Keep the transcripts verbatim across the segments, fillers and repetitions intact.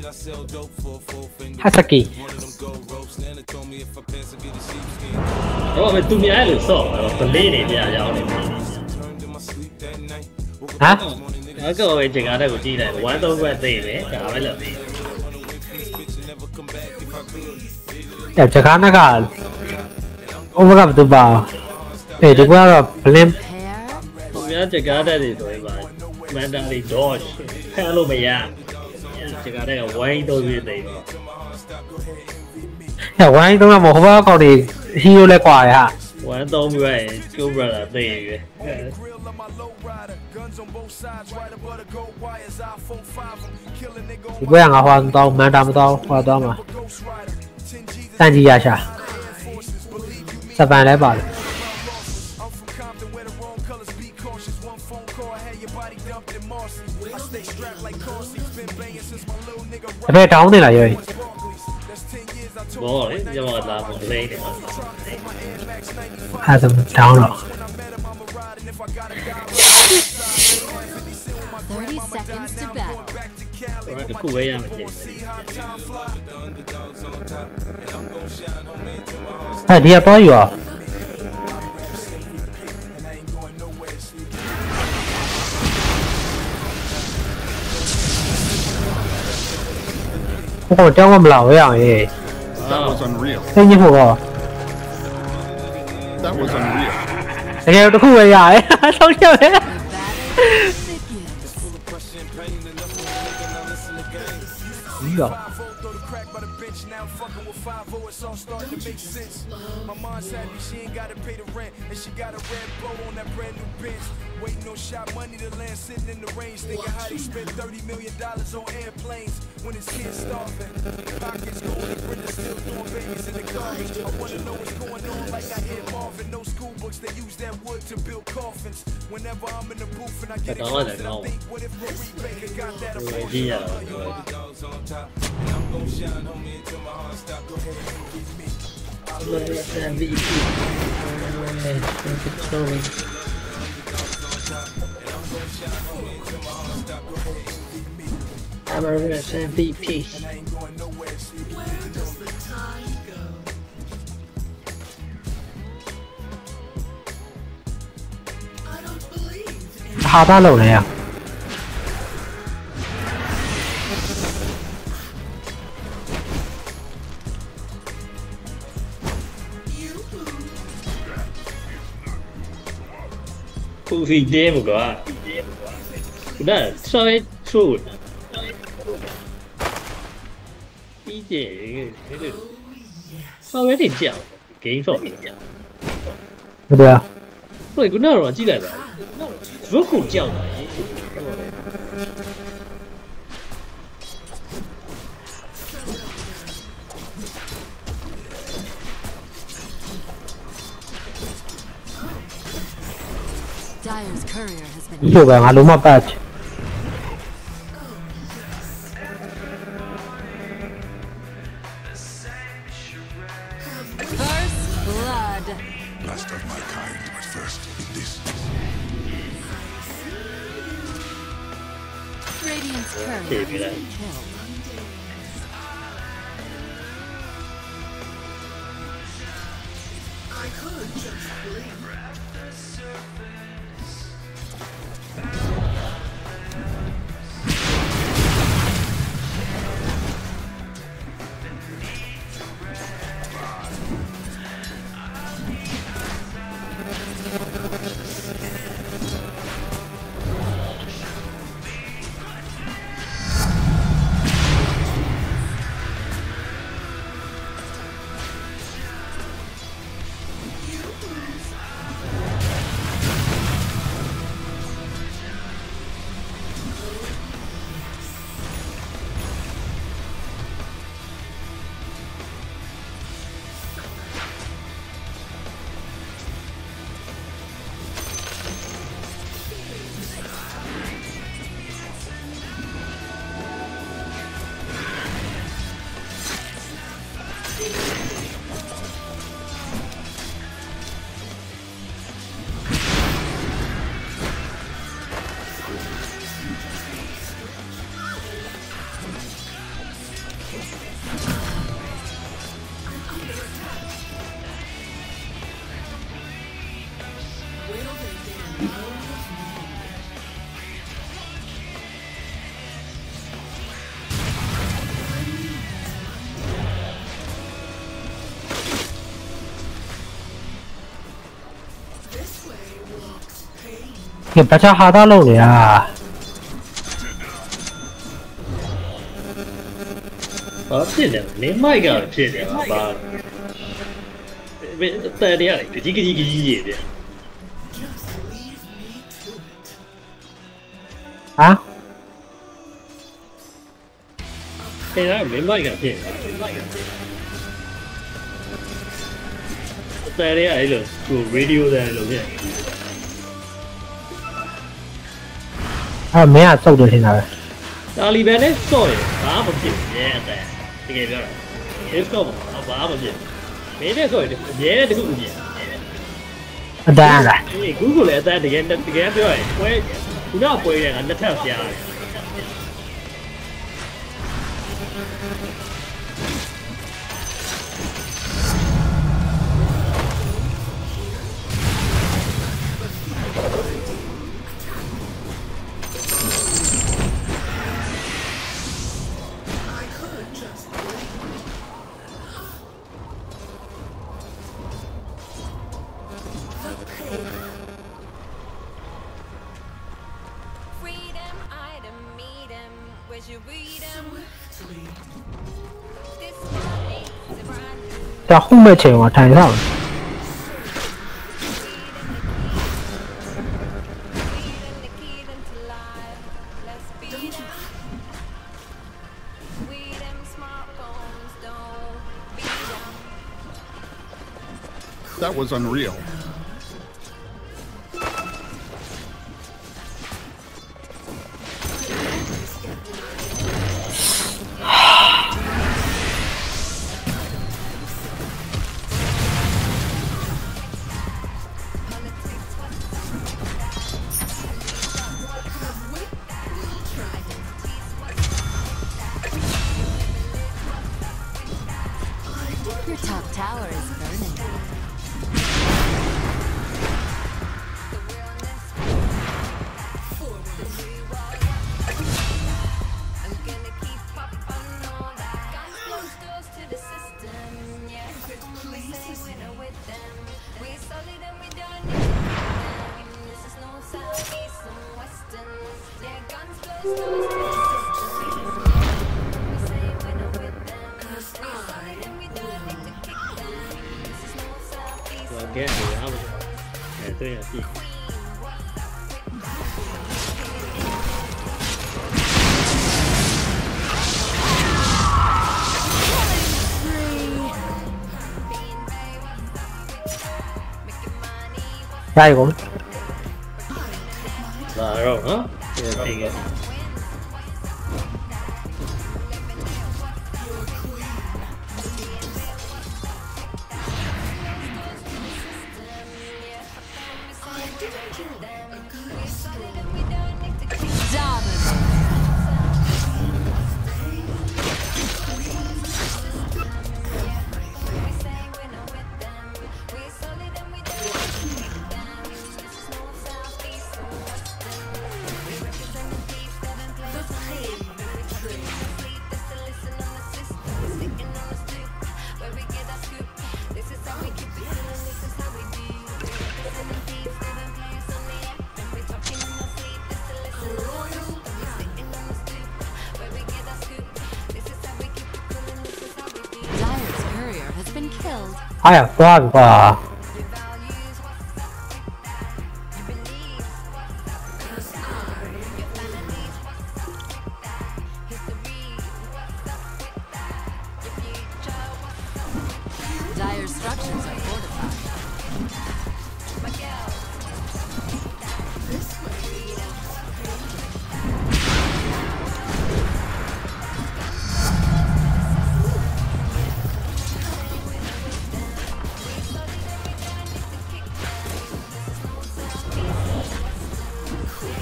Hasaki. Oh, mà tụi mình luôn sao? Tụi mình này bây giờ này. Hả? Ở cái hồi chuyện ở đây của chị này, quán tôi quen tiền đấy, cả mấy lần. Đẹp chắc chắn là cả. Ông gặp từ bảo. Để được qua là lên. Tụi mình chuyện ở đây thì tụi mình mang ra đi George. Hello mày à. Chuyện ở đây là quán tôi quen tiền. Hiểu quán tôi là một hôm còn thì hiu lại quả hả? Quán tôi quen, cứ rất là tiền. Gue yang awal tahun main dalam tahun awal tahun mah. Tanji ya sah. Sampai lebar. Tapi tahun ni lah yoi. Boleh, jangan lah boleh. Ada tahun lah. thirty seconds to bat. Orang tu kuat yang macam. Eh dia apa ya? Ủa trong ông lão vậy à? That was unreal. Cái như vậy. That was unreal. Cái nó không vậy à? Sao như vậy? Đúng rồi. My mom said she ain't gotta pay the rent, and she got a red bow on that brand new bench. Waiting on shot money to land, sitting in the range, thinking how they spent thirty million dollars on airplanes when his kids starving. Pockets going, Brenda still throwing babies in the garbage. I wanna know what's going on, like I hear Marvin. No school books, they use that wood to build coffins. Whenever I'm in the booth and I get it, I think, what if Marie Baker got that abortion? I'm gon' shine, homie, until my heart stop. Go ahead and give me. M V P. I'm a M V P. How about low there? Vì đêm của à? Đó so với chuột. Ý gì cái được. So với thì chảo, cái phổ. Được à? Rồi cũng nào rồi chỉ là vô cùng chảo này. Dyer's courier has been. Hiểu về ngã đúng mà patch. First blood. Last of my kind, but first in this. Radiant's courier has been killed. I could just believe. เก็บประชาฮาด้าโลกเลยอ่ะဘာဖြစ်လဲနေမိုက်ကဖြစ်တယ်ပါဘာဘယ်တဲ့ရည်ကြီးကြီးကြီးကြီးပြฮะအဲ့ဒါနေမိုက်ကဖြစ်တယ်တဲ့ရည်လို့ကိုရေဒီယိုတယ်လို့ဖြစ်အဲ့မင်းကစုပ်တယ်ထင်တာပဲတာလီဘန်နဲ့စော့ရဘာမှမဖြစ်ဘူးရဲ့တဲ့တကယ်ပြောတာဒီစကောဘာမှမဖြစ်မင်းနဲ့စော့ရရဲတခုမဖြစ်အတန်းလားအေး Google လည်းအသက်တကယ်တကယ်ပြောရင်ပွဲခုနကပွဲရကနှစ်ထပ်ပြားတယ် Freedom, item, meet 'em. Where's your freedom? This morning is a brand new จะหุ้มไม่เฉยว่ะထိုင်ဆောင် freedom, the key to life. Let's beat 'em. We them smartphones don't beat 'em. That was unreal. Your top tower is burning. I'm gonna keep up on all that. Guns close doors to the system. Yeah, we say we're not with them. We solid and we don't need them. This is no southeast and western. Yeah, guns close doors to the system. We say we're not with them. We solid and we don't need to kick them. This is no southeast ဘာ and ကဲနေရမှာအဲတွေ့ရပြီရရကုန်လာတော့နော်ဒီက Dominant. Dire's courier has been killed. အဲ့ဒါသွားပြီကွာ Dire's structures are fortified.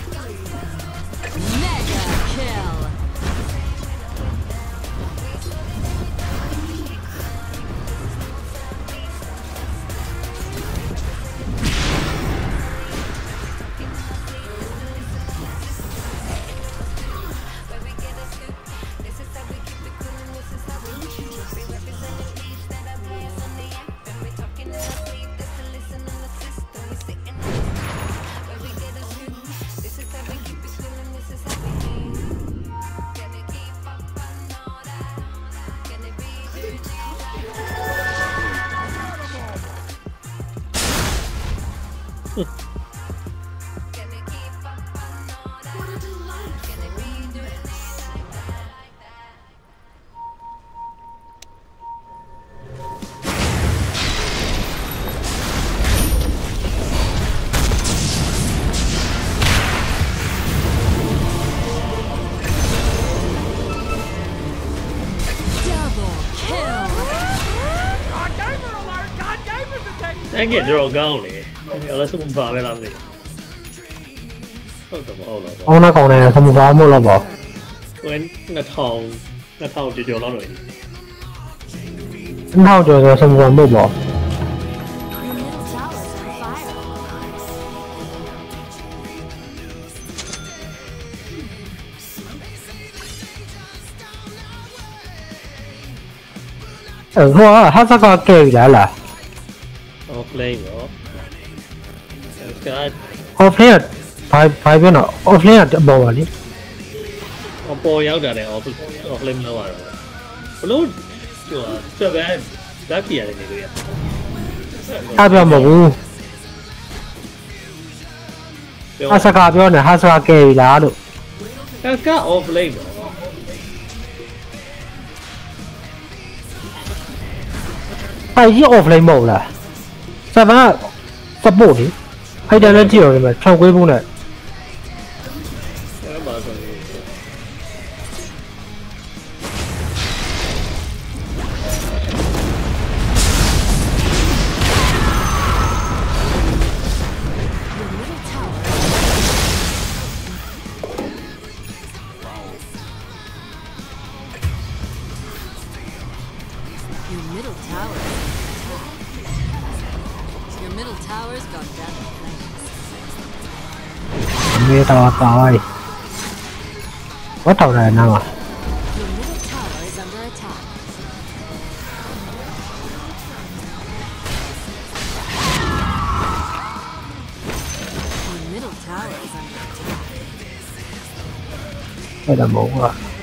Mega kill. အဲ့ကတော်ကောင်းလေအဲ့ဒါစမပါပဲလားမသိဟုတ်တော့မဟုတ်တော့အောင်းနှကောင်နဲ့စမပါမို့လို့ပေါ့ကိုယ်နှစ်ထောင်နှစ်ထောင်ကျော်ကျော်လောက်လို့နှစ်ထောင်ကျော်ဆိုစမပါမို့ပေါ့ Your middle tower is under attack. အဲ့ဟိုဟာစကားကဲပြီလားလား off lane ရောအဲ့က off lane ဘာဘာပြောနော် off lane ကပေါ်ပါလေအပေါ်ရောက်တာနဲ့ off off lane လောက်ရတော့ဘလို့ဟိုစက်ပဲဓာတ်ပြရတယ်နေလို့ရအဲ့ပြောမဟုတ်ဘူးအစကားပြောနေဟာစကားကဲပြီလားလို့အဲ့က off lane တော့အဲ့ကြီး off lane မဟုတ်လားစပန်က support လေအဲ့တည်းလည်းကြည့်ရမယ်ထောက်ကွေးဖို့နဲ့အဲ့မှာဆိုရင် Your middle tower is under attack. Your middle tower's gone down in flames. မေးတော့ပါလိုက်ဝတ်တော်တယ်နားမှာ Your middle tower is under attack. Your middle tower is under attack. အဲ့ဒါမဟုတ်ဘူး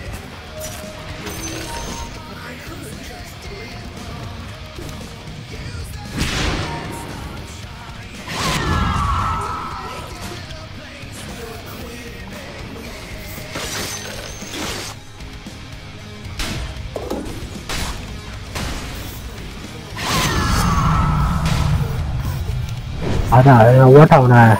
အဲ့ဒါဝတ်ထောင်နေ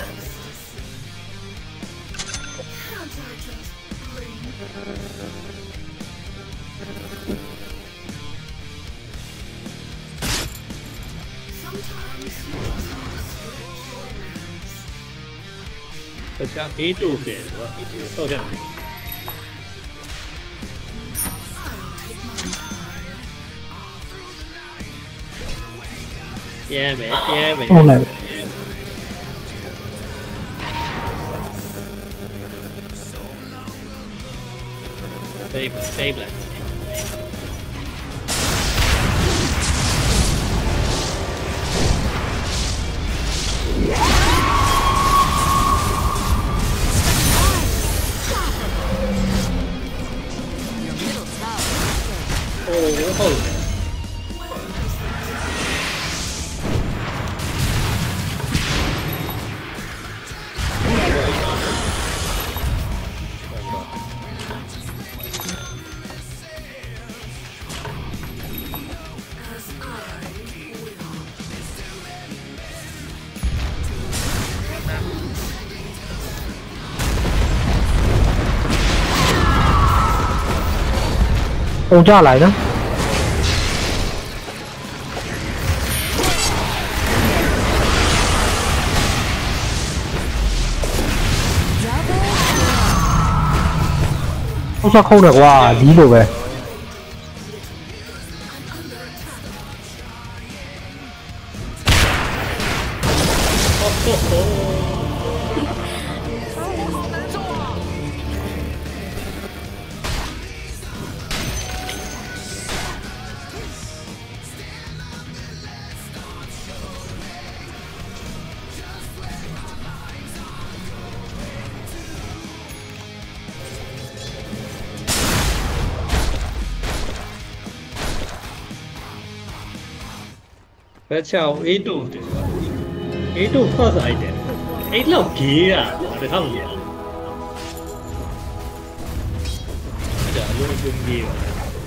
တခြား A two ဖြစ်သွားဟုတ်ကဲ့ရဲမယ်ရဲမယ်ဟုတ်လား Save, save that. Your middle tower is dead. Oh, oh. Ồ cho lại đó. Ôi sao không được qua dí được về. That's how A two A two first item. အဲ့လောက်ကြီးอ่ะတခါမကြည့်အဲ့ဒါအလုံးစုံကြီးပါ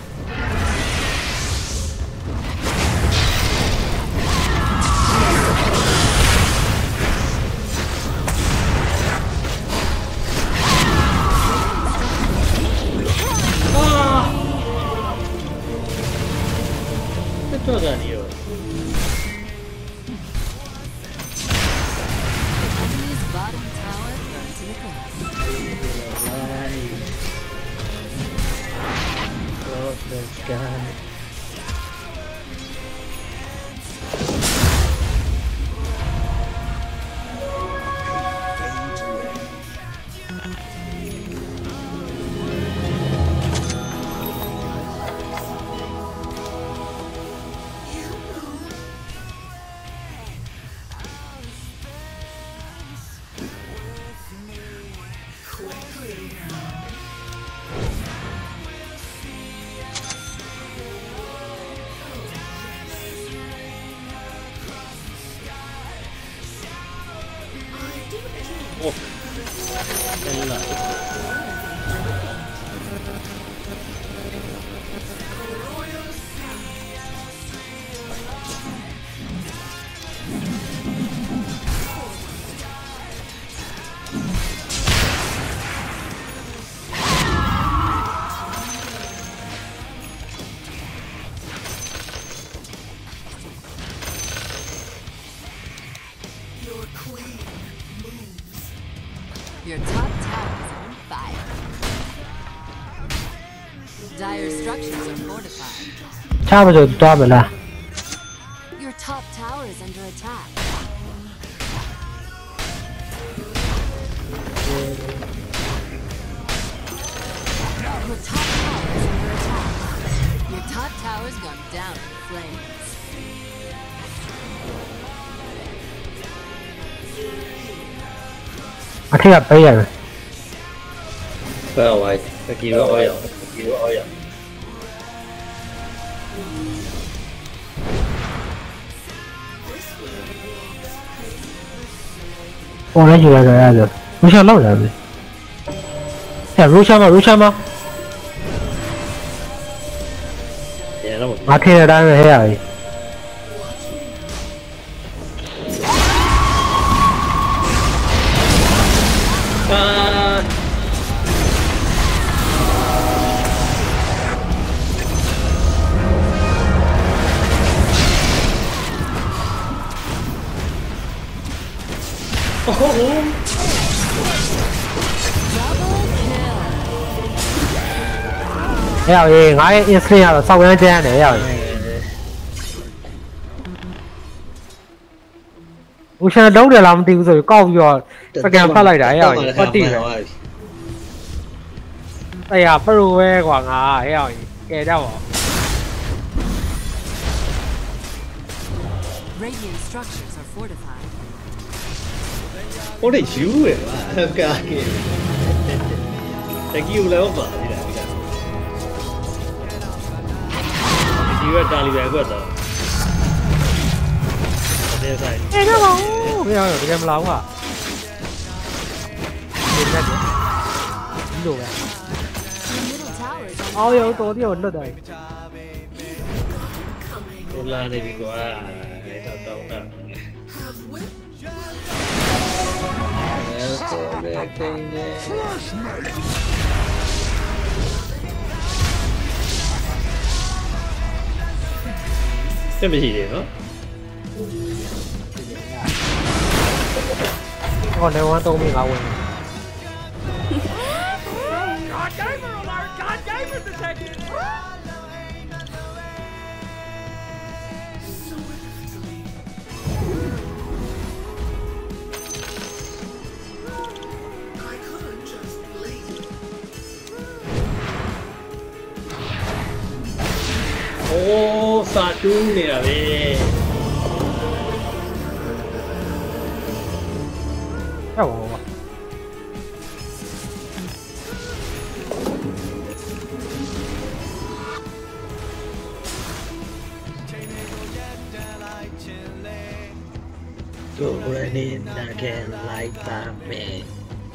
这个你有。 Enemy's bottom tower burns to the ground. Oh, this guy. Oh, Bella. Your top tower is on fire. Dire structures are fortified. ချပါဆိုသွားမလား Your top tower is under attack. Your top tower is under attack. Your top tower's gone down in flames. အထက်ကပေးရတယ် Well, I give it oil. Give it oil. ပေါ်လိုက်ယူလိုက်တော့ရတယ်ရူရှာလောက်တယ်အဲရူရှာမရူရှာမ Yeah, no. ငါထင်တဲ့အတိုင်းပဲဟဲ့ရပြီ Ah. Oh. Double kill. ဟဲ့ရပြီငါရဲ့ instant ကတော့စောက်ရမ်းကျန်းတယ်ဟဲ့ရပြီဦးရှာလုံးတယ်လားမသိဘူးဆိုပြီးကောက်ပြီးတော့စကန်ဖတ်လိုက်တာဟဲ့ရပြီဖတ်တိတယ်အဲ့ရပရိုပဲကွာငါဟဲ့ရပြီကဲတော့ Radiant structures are fortified. What did you do? Okay. Thank you, Lava. You are telling me about that. There's that. အေးတော့ဘယ်ရောက်တကယ်မလာဘူးอ่ะဒီလက်ဒီလိုပဲ Your middle tower is on အော်ရောတော်တော်လွတ်တယ် Hola, de Vigo. Ah, está todo. Cái gì vậy nó? ဟောနေဝမ်းသုံးမိငါဝင် Oh, satu ni lah weh. ဟဲ့ဘောက Go running again like Batman.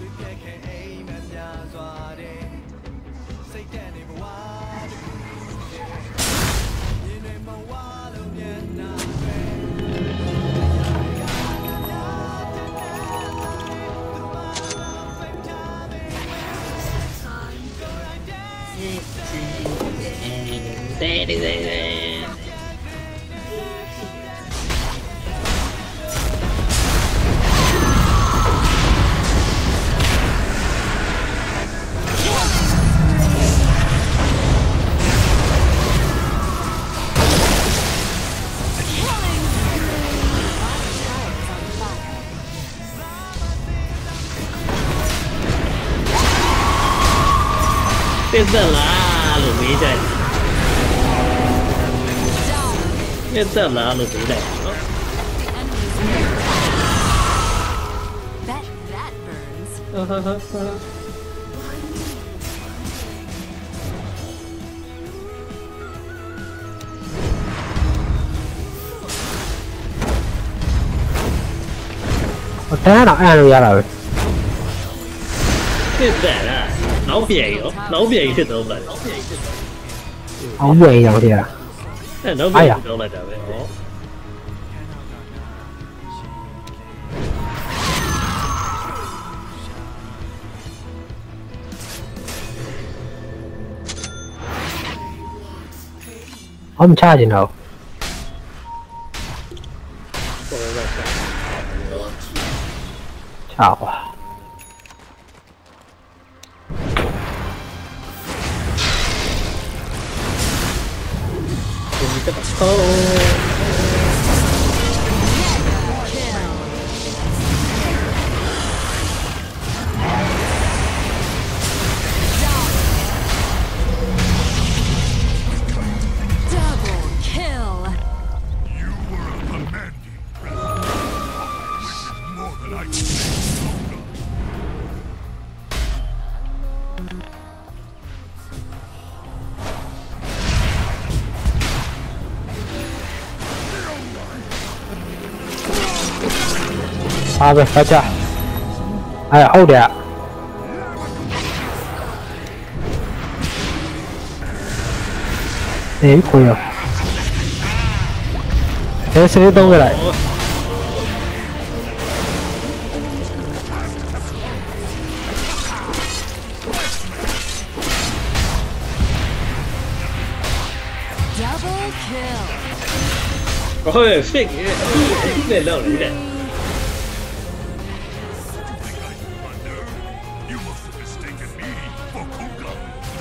Biết giờ là lục ý đây. Biết giờ là lục ý đây. Bet that burns. Thế nào ăn ra rồi. Biết giờ là nấu biển đó, nấu biển thì đâu lại. Không về rồi thì à. Nấu biển đâu lại đâu vậy? Không cha gì nào. Chào à. Double kill. You were a commanding presence. Which is more than I can say. À về phải chưa? À hold it. Đấy khôi rồi. Thế sẽ đâu về lại. Double kill. Ôi, phích, thích để lâu đấy đấy. You must have mistaken me for Kuka.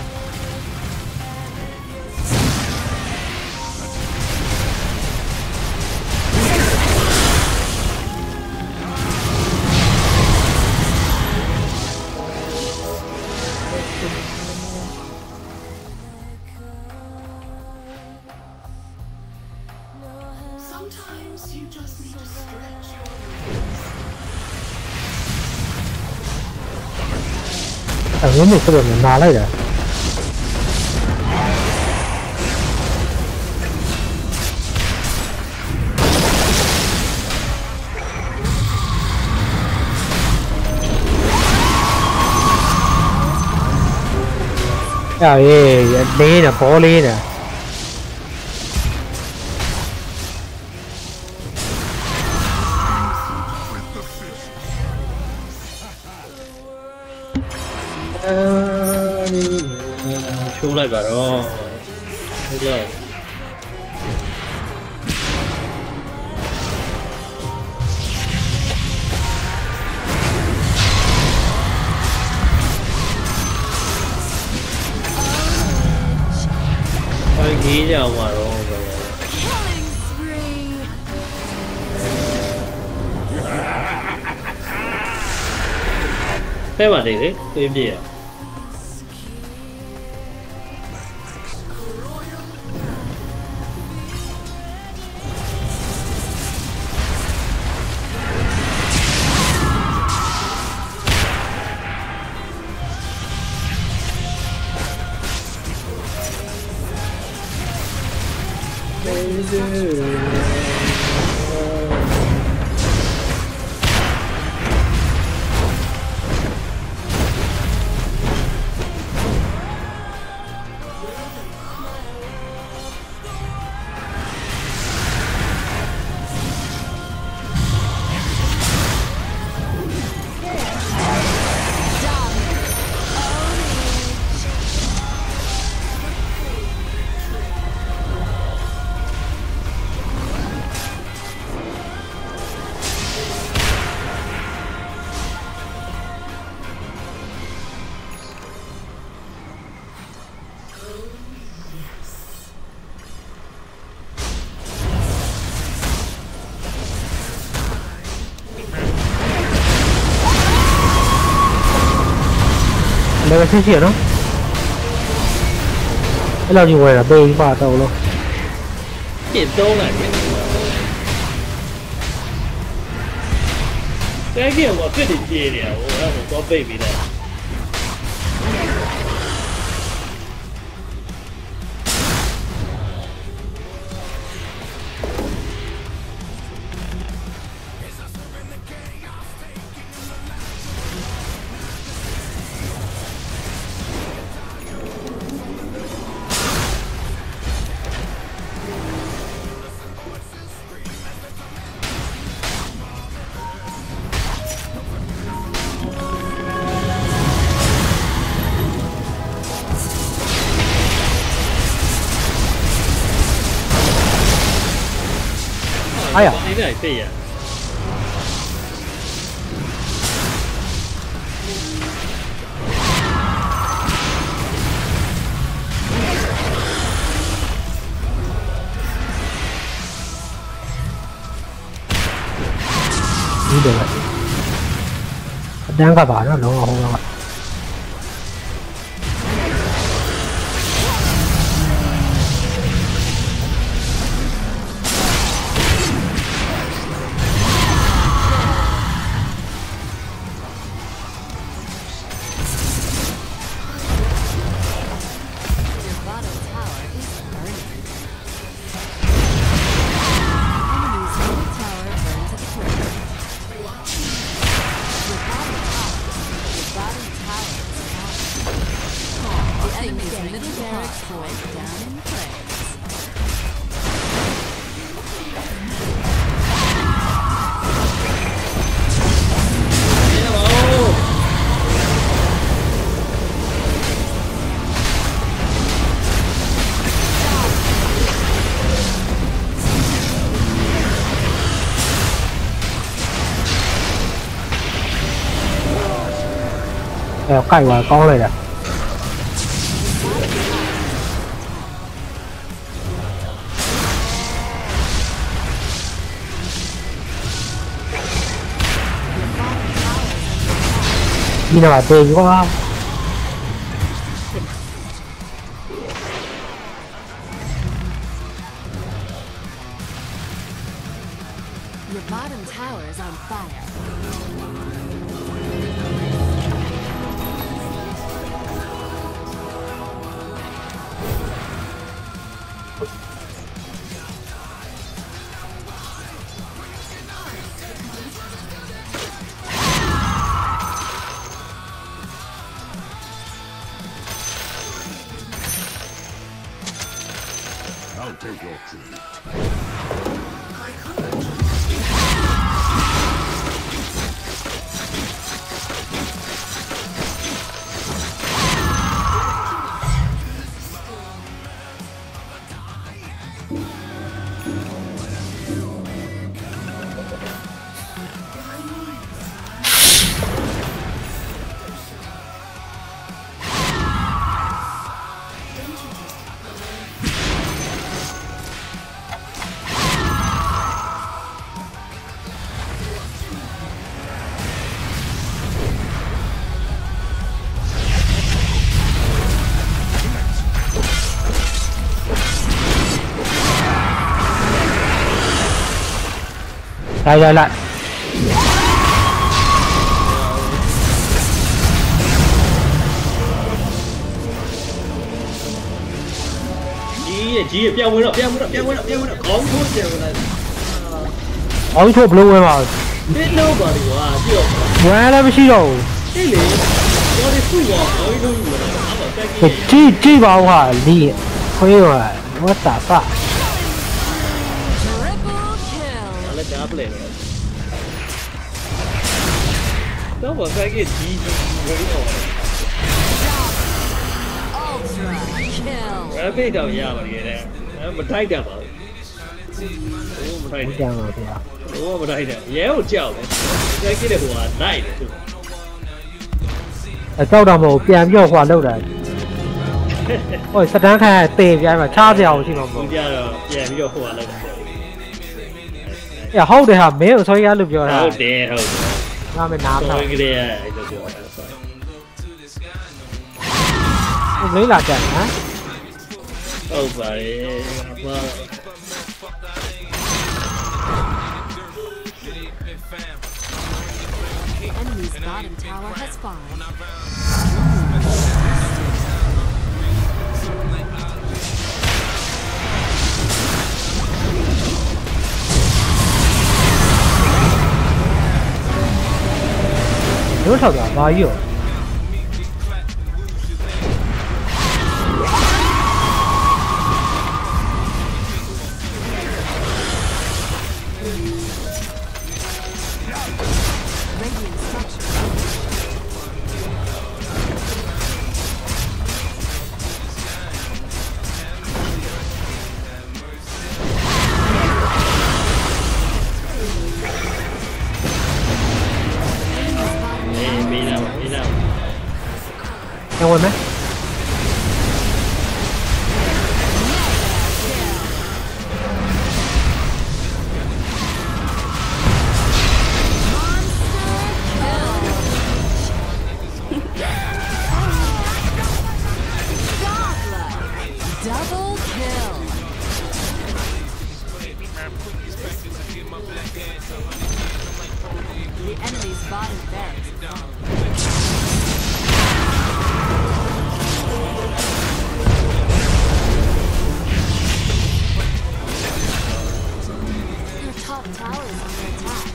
Sometimes you just need to stretch your À nếu mình có được mình nói lại rồi. Trời ơi, đi nè, bỏ đi nè. Xuống lại vào đó. Được rồi. Anh nghĩ nhau mà rồi. Killing spree. Thế mà thì thế, tìm gì à? level ဆက်ရှိရနော်အဲ့လောက်ကြီးဝယ်တာပေးပါတော့လို့ပြစ်သုံးလိုက်တယ်တဲကြီးကပြစ်နေပြေးနေရဟိုအဲ့ဒါတော့ပိတ်ပြီးတယ်哎呀， ဒီနေ့သိရဒီတယ်အတန်းကပါနော်လုံးဝဟိုက Your bottom tower is burning. Enemy's middle tower burned to the ground. Your bottom tower, your bottom tower is falling. The enemy's middle barracks went down in flames. Ờ, cày vào con này nè đi nào bà tiền có không Your bottom tower is on fire. I'll take your tribute. lại lại lại Chí chí bèo mới đó, bèo mới đó, bèo mới đó, bèo mới đó, có thuốc bèo này. ôi thua blue em rồi Biết đâu mà đi qua, chưa? quá làမရှိđâu 这里我的父王可以弄我的，他们在 cái 给 chi chi vào hỏa đi khuya rồi what the fuck Triple kill. 拿了加不来了。那我在给鸡鸡可以弄。 Ultra kill. 哎，别找呀，我的嘞，哎，不太点吧？我不太 không 点， chàng rồi kìa 我不太点，也有叫的，在给的我带的是吧？ ở châu đồng hồပြန်ပြောhòa lâu rồi ôi sao đáng khai tề vậy mà cha dẻo chứ mà 我家的也比较火了。 yaဟုတ်တယ်ဟာမင်းကိုဆိုရလို့ပြောတာဟုတ်တယ်ဟုတ်တယ်ငါမနာဆောတော့င်းကလေးအဲ့လိုပြောတာဆိုလေးလာကြတယ်ဟမ်ဟုတ်ပါလေဘာ Enemy's bottom tower has fallen. တို့ထောက်တာဘာကြီးရော Radiant structure. Hey, be now, be now. ညဝင်မယ် Double kill. The enemy's bottom barracks is fallen. Your top tower is under attack.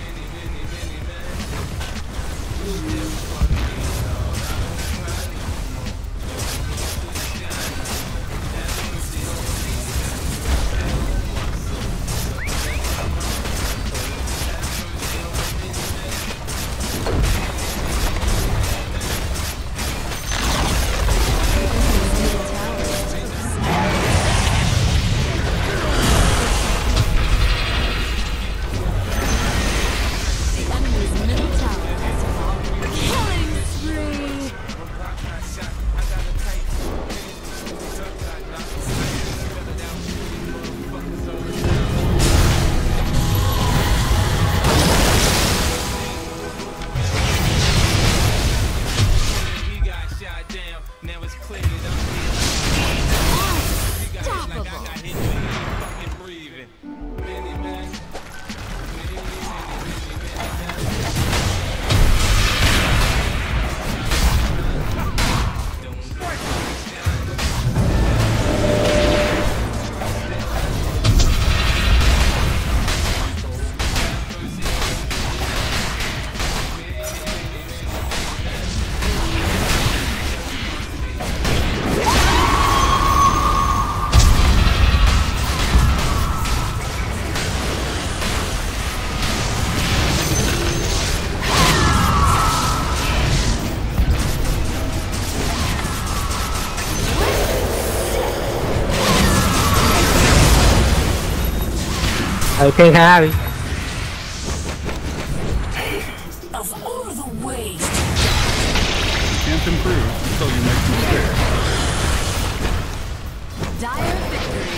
The enemy's middle tower has fallen. Killing spree. Unstoppable. Okay, Harry. Of all the ways. Can't improve until you make mistakes. Dire victory.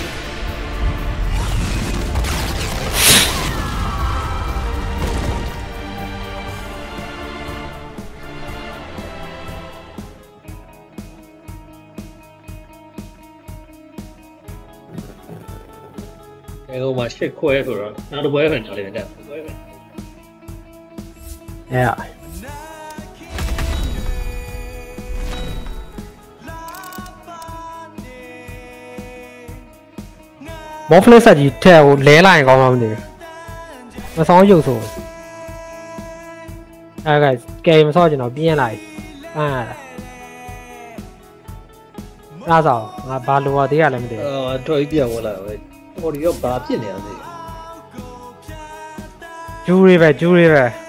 Cái mà shit quê rồi, nó đâu quê hình ở đây nè. Yeah. Bó phê sạch gì theo lé lại có mà mình nó xong dụng số à cái game so cho nó biến lại à ra sao à ba lúa tí à làm gì Ờ, thôi bây giờ là tôi đi gặp bà biết nè gì. chú đi về chú đi về